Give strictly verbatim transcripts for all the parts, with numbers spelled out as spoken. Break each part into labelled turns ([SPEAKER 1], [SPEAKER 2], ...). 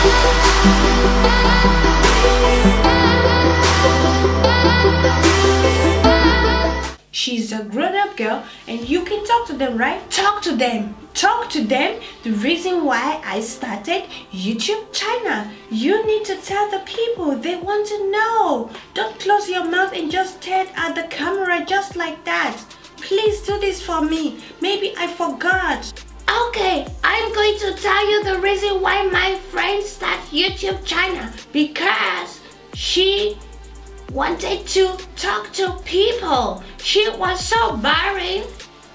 [SPEAKER 1] She's a grown-up girl and you can talk to them, right? Talk to them. Talk to them. The reason why I started YouTube channel. You need to tell the people. They want to know. Don't close your mouth and just stare at the camera just like that. Please do this for me. Maybe I forgot. Okay, I'm going to tell you the reason why my friend started YouTube channel. Because she wanted to talk to people. She was so boring.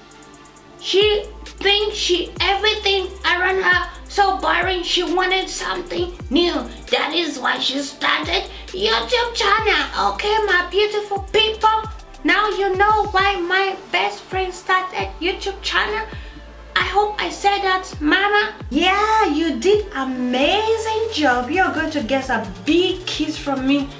[SPEAKER 1] She thinks she everything around her so boring. She wanted something new. That is why she started YouTube channel. Okay, my beautiful people. Now you know why my best friend started YouTube channel. I hope I said that, Mama. Yeah, you did amazing job. You're going to get a big kiss from me.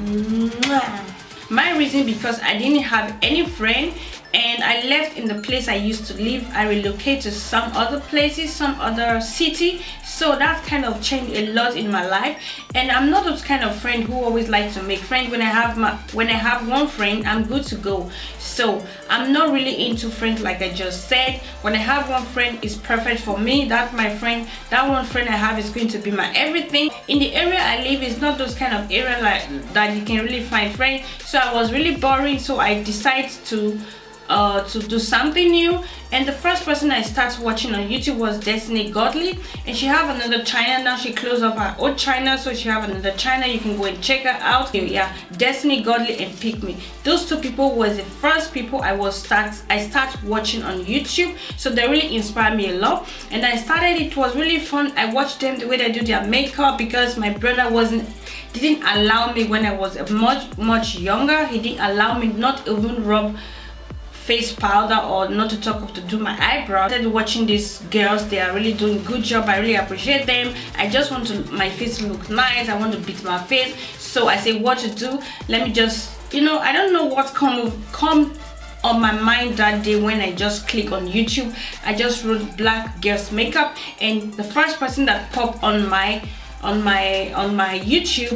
[SPEAKER 1] Mwah. My reason, because I didn't have any friend and I left in the place I used to live. I relocated to some other places, some other city, so that kind of changed a lot in my life. And I'm not those kind of friend who always like to make friends. When I have my when I have one friend, I'm good to go. So I'm not really into friends, like I just said. When I have one friend, it's perfect for me. That my friend, that one friend I have is going to be my everything. In the area I live, is not those kind of area like that you can really find friends. So I was really boring, so I decided to Uh, to do something new. And the first person I started watching on YouTube was Destiny Godly, and she have another channel now. She closed up her old channel, so she have another channel. You can go and check her out. Yeah, Destiny Godly and Pick Me. Those two people was the first people I was start I started watching on YouTube, so they really inspired me a lot. And I started, it was really fun. I watched them the way they do their makeup, because my brother wasn't didn't allow me when I was much much younger. He didn't allow me, not even rub face powder, or not to talk of to do my eyebrows. I started watching these girls. They are really doing good job. I really appreciate them. I just want to my face to look nice. I want to beat my face, so I say what to do. Let me just, you know, I don't know what come come on my mind that day when I just click on YouTube. I just wrote black girls makeup, and the first person that popped on my on my on my YouTube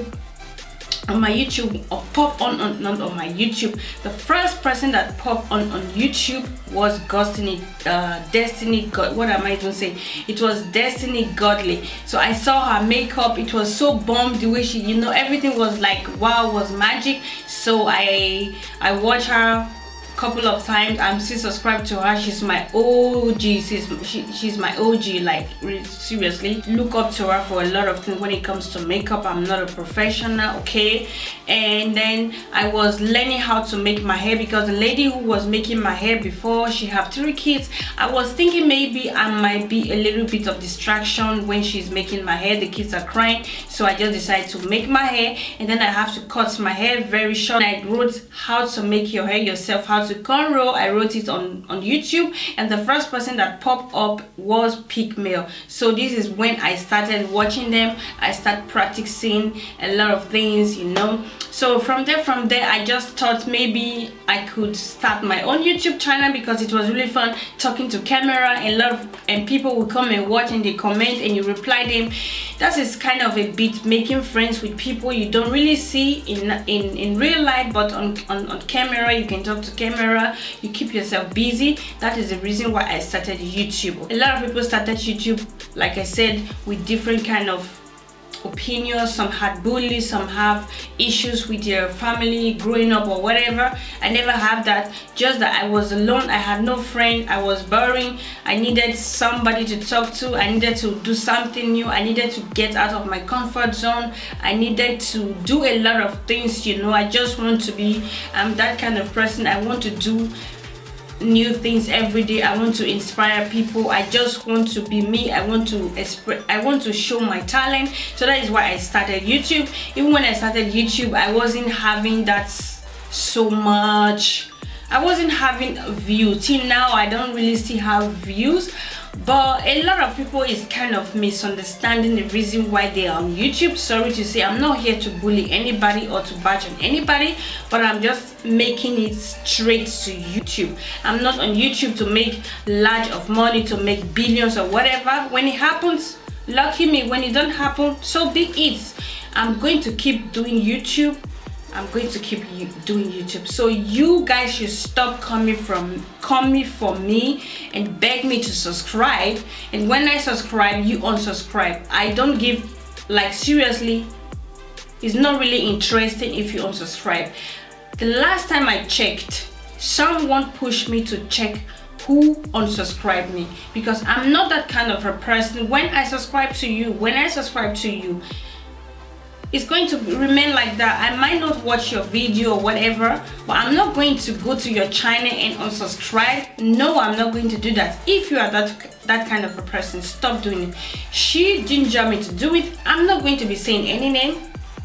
[SPEAKER 1] on my YouTube or pop on, on not on my YouTube the first person that popped on on YouTube was Destiny uh Destiny God what am I even saying it was Destiny Godly. So I saw her makeup. It was so bomb, the way she, you know, everything was like wow, was magic. So I I watched her couple of times. I'm still subscribed to her. She's my O G. She's she, she's my O G. Like really, seriously, look up to her for a lot of things when it comes to makeup. I'm not a professional, okay? And then I was learning how to make my hair, because the lady who was making my hair before, she have three kids. I was thinking maybe I might be a little bit of distraction when she's making my hair. The kids are crying, so I just decided to make my hair, and then I have to cut my hair very short. I wrote how to make your hair yourself, how to cornrow. I wrote it on on YouTube, and the first person that popped up was Pick Me. So this is when I started watching them. I started practicing a lot of things, you know. So from there from there I just thought maybe I could start my own YouTube channel, because it was really fun talking to camera, and lot of and people will come and watch, and they comment and you reply them. That is kind of a bit making friends with people you don't really see in in in real life, but on on, on camera you can talk to camera, you keep yourself busy. That is the reason why I started YouTube. A lot of people started YouTube, like I said, with different kind of opinions. Some had bullies, some have issues with their family growing up or whatever. I never had that. Just that I was alone. I had no friend. I was boring. I needed somebody to talk to. I needed to do something new. I needed to get out of my comfort zone. I needed to do a lot of things, you know. I just want to be I'm that kind of person. I want to do new things every day. I want to inspire people. I just want to be me. I want to express I want to show my talent. So that is why I started YouTube. Even when I started YouTube, I wasn't having that so much. I wasn't having a view. Till now I don't really still have views, but a lot of people is kind of misunderstanding the reason why they are on YouTube. Sorry to say, I'm not here to bully anybody or to bash on anybody, but I'm just making it straight to YouTube. I'm not on YouTube to make large of money, to make billions or whatever. When it happens, lucky me. When it don't happen, so be it. I'm going to keep doing YouTube. I'm going to keep doing YouTube. So you guys should stop coming from coming for me and beg me to subscribe. And when I subscribe, you unsubscribe. I don't give, like, seriously, it's not really interesting if you unsubscribe. The last time I checked, someone pushed me to check who unsubscribed me, because I'm not that kind of a person. When I subscribe to you, when I subscribe to you, it's going to remain like that. I might not watch your video or whatever, but I'm not going to go to your channel and unsubscribe. No, I'm not going to do that. If you are that that kind of a person, stop doing it. She ginger me to do it. I'm not going to be saying any name.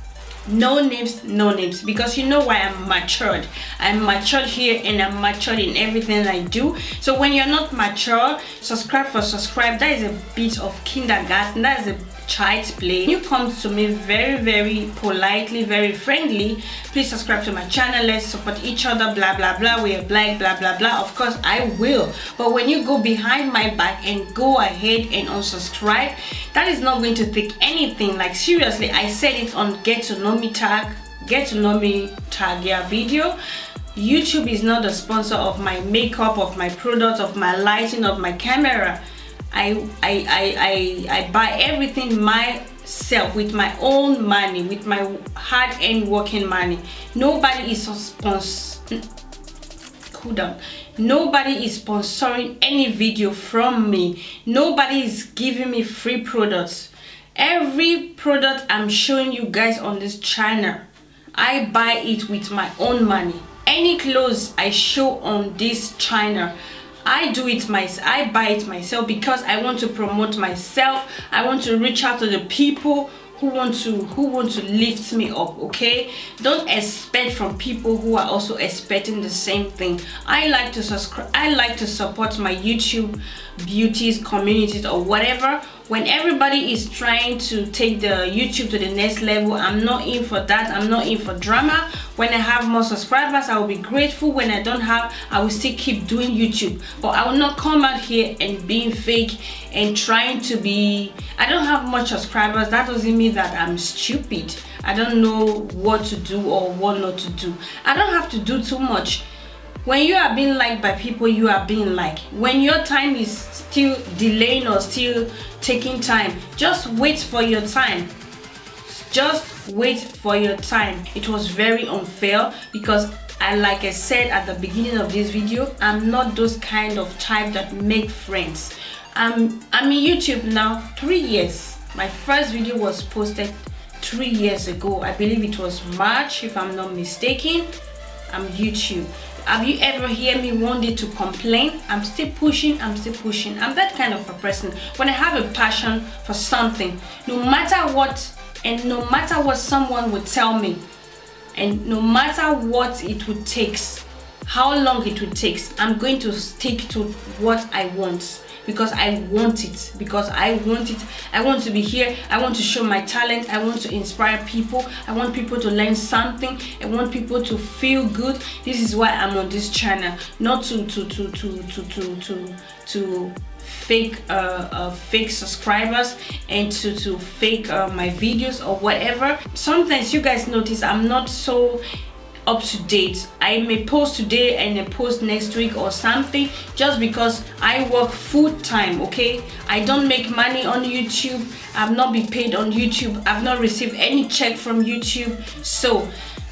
[SPEAKER 1] No names, no names, because you know why? I'm matured. I'm matured here, and I'm matured in everything I do. So when you're not mature, subscribe for subscribe, that is a bit of kindergarten. That is a child's play. You come to me very very politely, very friendly, please subscribe to my channel, let's support each other, blah blah blah, we are black, blah blah blah. Of course I will, but when you go behind my back and go ahead and unsubscribe, that is not going to take anything. Like, seriously, I said it on Get to Know Me tag, Get to Know Me tag, yeah, video. YouTube is not the sponsor of my makeup, of my product, of my lighting, of my camera. I, I, I, I, I buy everything myself with my own money, with my hard-earned working money. Nobody is sponsor. Cool down. Nobody is sponsoring any video from me. Nobody is giving me free products. Every product I'm showing you guys on this channel, I buy it with my own money. Any clothes I show on this channel, I do it myself. I buy it myself because I want to promote myself. I want to reach out to the people who want to who want to lift me up. Okay, don't expect from people who are also expecting the same thing. I like to subscribe. I like to support my YouTube beauties communities or whatever. When everybody is trying to take the YouTube to the next level, I'm not in for that. I'm not in for drama. When I have more subscribers, I will be grateful. When I don't have, I will still keep doing YouTube, but I will not come out here and being fake and trying to be. I don't have much subscribers. That doesn't mean that I'm stupid. I don't know what to do or what not to do. I don't have to do too much. When you are being liked by people, you are being liked. When your time is still delaying or still taking time, just wait for your time. Just wait for your time. It was very unfair because I, like I said at the beginning of this video, I'm not those kind of type that make friends. I'm, I'm in YouTube now three years. My first video was posted three years ago. I believe it was March, if I'm not mistaken. I'm YouTube. Have you ever hear me one day to complain? I'm still pushing, I'm still pushing. I'm that kind of a person. When I have a passion for something, no matter what, and no matter what someone would tell me, and no matter what it would take, how long it would take, I'm going to stick to what I want. Because I want it, because I want it. I want to be here. I want to show my talent. I want to inspire people. I want people to learn something. I want people to feel good. This is why I'm on this channel, not to to to to to to to, to fake uh, uh fake subscribers and to to fake uh, my videos or whatever. Sometimes you guys notice I'm not so up to date. I may post today and then post next week or something, just because I work full time. Okay, I don't make money on YouTube. I've not been paid on YouTube. I've not received any check from YouTube. So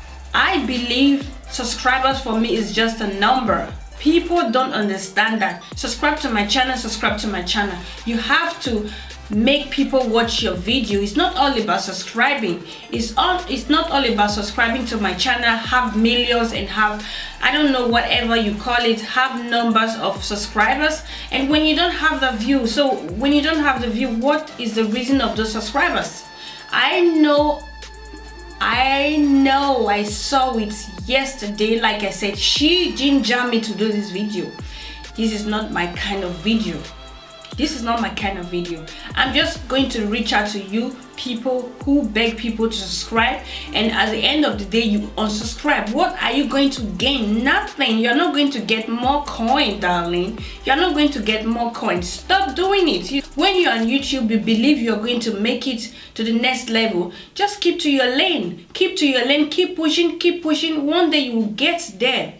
[SPEAKER 1] I believe subscribers for me is just a number. People don't understand that. Subscribe to my channel, subscribe to my channel. You have to make people watch your video. It's not all about subscribing. It's all it's not all about subscribing to my channel, have millions and have, I don't know, whatever you call it, have numbers of subscribers, and when you don't have the view. So when you don't have the view, what is the reason of those subscribers? I know I know I saw it yesterday. Like I said, she gingered me to do this video. This is not my kind of video. This is not my kind of video. I'm just going to reach out to you people who beg people to subscribe, and at the end of the day you unsubscribe. What are you going to gain? Nothing. You're not going to get more coin, darling. You're not going to get more coin. Stop doing it. You When you're on YouTube, you believe you're going to make it to the next level. Just keep to your lane. Keep to your lane. Keep pushing. Keep pushing. One day you will get there.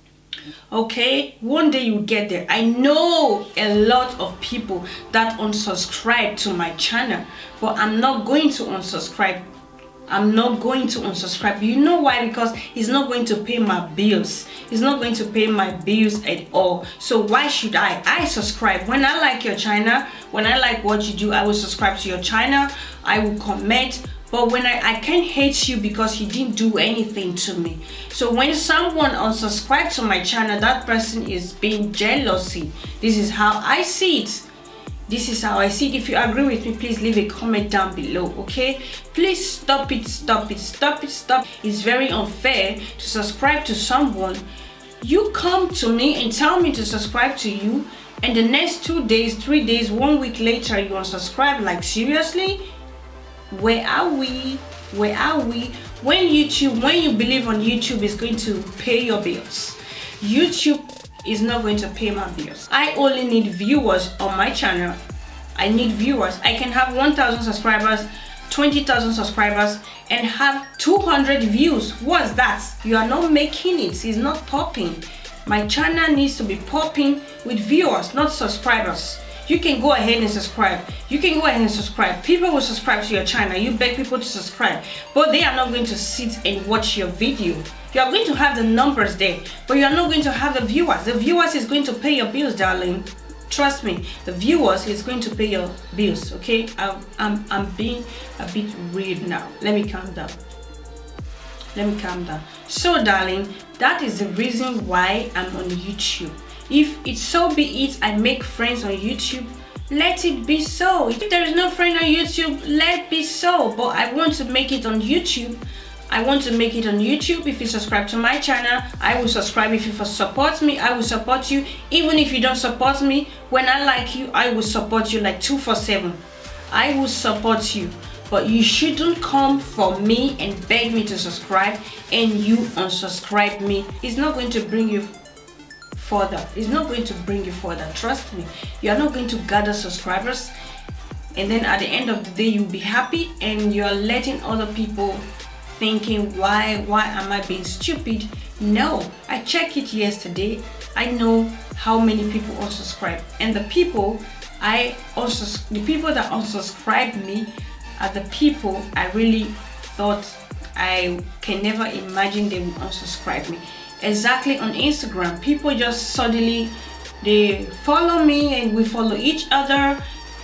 [SPEAKER 1] Okay, one day you will get there. I know a lot of people that unsubscribe to my channel, but I'm not going to unsubscribe. I'm not going to unsubscribe. You know why? Because it's not going to pay my bills. It's not going to pay my bills at all. So why should I? I subscribe. When I like your channel, when I like what you do, I will subscribe to your channel. I will comment. But when I, I can't hate you because you didn't do anything to me. So when someone unsubscribes to my channel, that person is being jealousy. This is how I see it. This is how I see it. If you agree with me, please leave a comment down below, okay? Please stop it, stop it, stop it, stop. It's very unfair to subscribe to someone. You come to me and tell me to subscribe to you, and the next two days, three days, one week later, you unsubscribe. Like, seriously? Where are we? Where are we? When YouTube, when you believe on YouTube is going to pay your bills, YouTube is not going to pay my bills. I only need viewers on my channel. I need viewers. I can have one thousand subscribers, twenty thousand subscribers, and have two hundred views. What's that? You are not making it. It's not popping. My channel needs to be popping with viewers, not subscribers. You can go ahead and subscribe. You can go ahead and subscribe. People will subscribe to your channel. You beg people to subscribe, but they are not going to sit and watch your video. You are going to have the numbers there, but you are not going to have the viewers. The viewers is going to pay your bills, darling. Trust me, the viewers is going to pay your bills, okay? I'm, I'm, I'm being a bit weird now. Let me calm down. Let me calm down. So, darling, that is the reason why I'm on YouTube. If it's so be it, I make friends on YouTube, let it be so. If there is no friend on YouTube, let it be so. But I want to make it on YouTube. I want to make it on YouTube. If you subscribe to my channel, I will subscribe. If you support me, I will support you. Even if you don't support me, when I like you, I will support you like two four seven. I will support you. But you shouldn't come for me and beg me to subscribe and you unsubscribe me. It's not going to bring you further. It's not going to bring you further. Trust me. You are not going to gather subscribers, and then at the end of the day you'll be happy and you're letting other people thinking, why why am I being stupid? No, I checked it yesterday. I know how many people unsubscribe, and the people I also the people that unsubscribe me are the people I really thought I can never imagine they would unsubscribe me. Exactly, on Instagram, people just suddenly they follow me and we follow each other,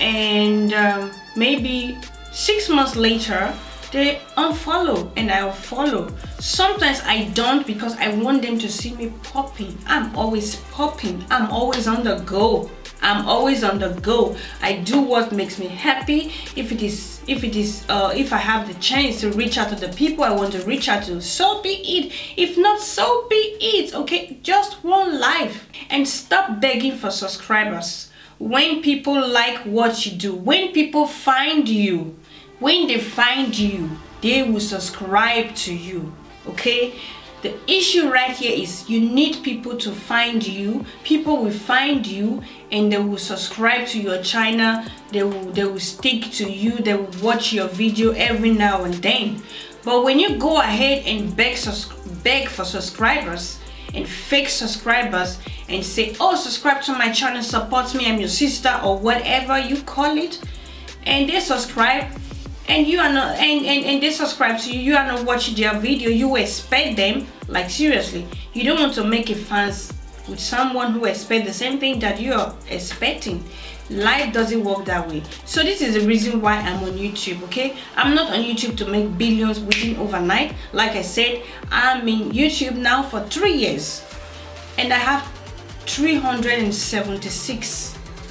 [SPEAKER 1] and um, maybe six months later they unfollow and I'll follow. Sometimes I don't, because I want them to see me popping. I'm always popping. I'm always on the go. I'm always on the go. I do what makes me happy. If it is, if it is, uh, if I have the chance to reach out to the people I want to reach out to, so be it. If not, so be it. Okay, just one life. And stop begging for subscribers. When people like what you do, when people find you, when they find you, they will subscribe to you. Okay. The issue right here is you need people to find you. People will find you and they will subscribe to your channel. They will, they will stick to you. They will watch your video every now and then. But when you go ahead and beg, beg for subscribers and fake subscribers and say, oh, subscribe to my channel, support me, I'm your sister, or whatever you call it, and they subscribe, and you are not and, and and they subscribe to you, you are not watching their video, you expect them, like seriously, you don't want to make a fans with someone who expects the same thing that you are expecting. Life doesn't work that way. So this is the reason why I'm on YouTube. Okay, I'm not on YouTube to make billions within overnight. Like I said, I'm in YouTube now for three years and I have three hundred seventy-six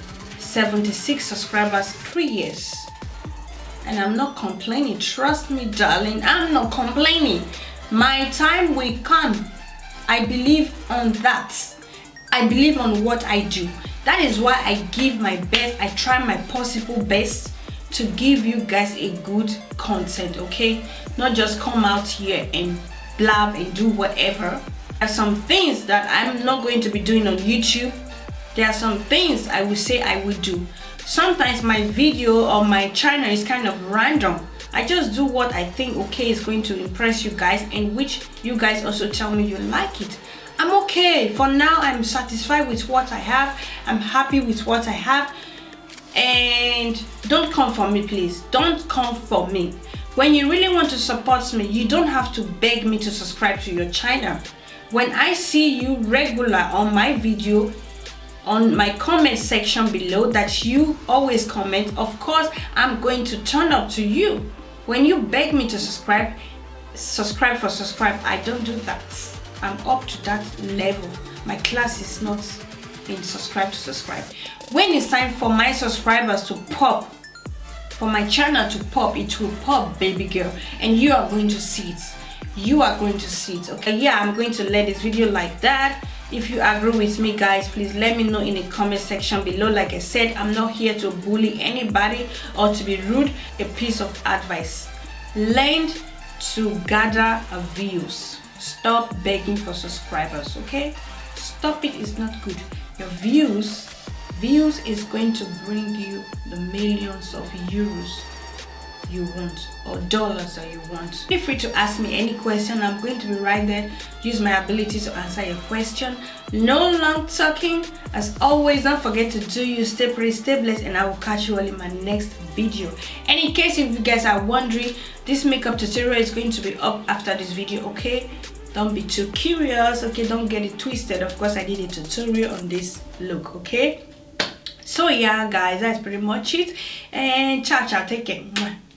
[SPEAKER 1] subscribers, three years. And I'm not complaining. Trust me, darling, I'm not complaining. My time will come. I believe on that. I believe on what I do. That is why I give my best. I try my possible best to give you guys a good content, okay? Not just come out here and blab and do whatever. There are some things that I'm not going to be doing on YouTube. There are some things I will say I will do. sometimes my video or my channel is kind of random. I just do what I think okay is going to impress you guys, and which you guys also tell me you like it. I'm okay for now. I'm satisfied with what I have. I'm happy with what I have. And don't come for me, please. Don't come for me. When you really want to support me, you don't have to beg me to subscribe to your channel. When I see you regular on my video, on my comment section below, that you always comment, of course I'm going to turn up to you. When you beg me to subscribe, subscribe for subscribe, I don't do that. I'm up to that level. My class is not in subscribe to subscribe. When it's time for my subscribers to pop, for my channel to pop, it will pop, baby girl, and you are going to see it. You are going to see it. Okay, yeah, I'm going to let this video like that. If you agree with me, guys, please let me know in the comment section below. Like I said, I'm not here to bully anybody or to be rude. A piece of advice: learn to gather views. Stop begging for subscribers, okay? Stop it. It's not good. Your views views is going to bring you the millions of euros you want, or dollars that you want. Feel free to ask me any question. I'm going to be right there. Use my ability to answer your question. No long talking. As always, don't forget to do you. Stay pretty, stay blessed, and I will catch you all in my next video. And in case if you guys are wondering, this makeup tutorial is going to be up after this video, okay? Don't be too curious, okay? Don't get it twisted. Of course, I did a tutorial on this look, okay? So yeah, guys, that's pretty much it. And ciao, ciao. Take care.